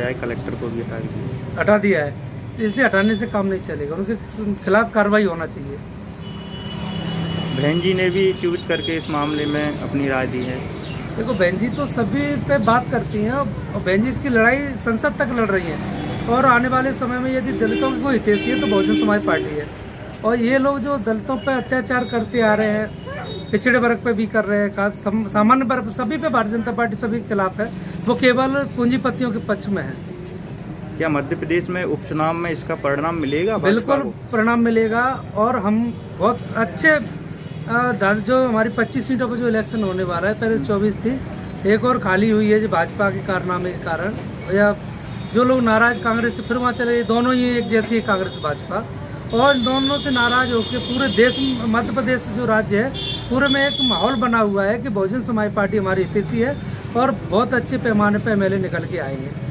हटाया है, कलेक्टर को भी हटा दिया है। इससे हटाने से काम नहीं चलेगा, उनके खिलाफ कार्रवाई होना चाहिए। बहन जी ने भी ट्वीट करके इस मामले में अपनी राय दी है। देखो, बहन जी तो सभी पे बात करती हैं और बहन जी इसकी लड़ाई संसद तक लड़ रही हैं। और आने वाले समय में यदि दलितों की कोई हितैषी है तो बहुजन समाज पार्टी है। और ये लोग जो दलितों पे अत्याचार करते आ रहे हैं, पिछड़े वर्ग पे भी कर रहे हैं, खास सामान्य वर्ग सभी पे भारतीय जनता पार्टी सभी के खिलाफ है। वो केवल पूंजीपतियों के पक्ष में है। क्या मध्य प्रदेश में उपचुनाव में इसका परिणाम मिलेगा? बिल्कुल परिणाम मिलेगा। और हम बहुत अच्छे जो हमारी 25 सीटों पर जो इलेक्शन होने वाला है, पहले 24 थी, एक और खाली हुई है जो भाजपा के कारनामे के कारण, या जो लोग नाराज कांग्रेस थे फिर वहाँ चले, दोनों ही एक जैसी है कांग्रेस भाजपा। और दोनों से नाराज होकर पूरे देश, मध्य प्रदेश जो राज्य है पूरे में एक माहौल बना हुआ है कि बहुजन समाज पार्टी हमारी हितैषी है और बहुत अच्छे पैमाने पर MLA निकल के आएंगे।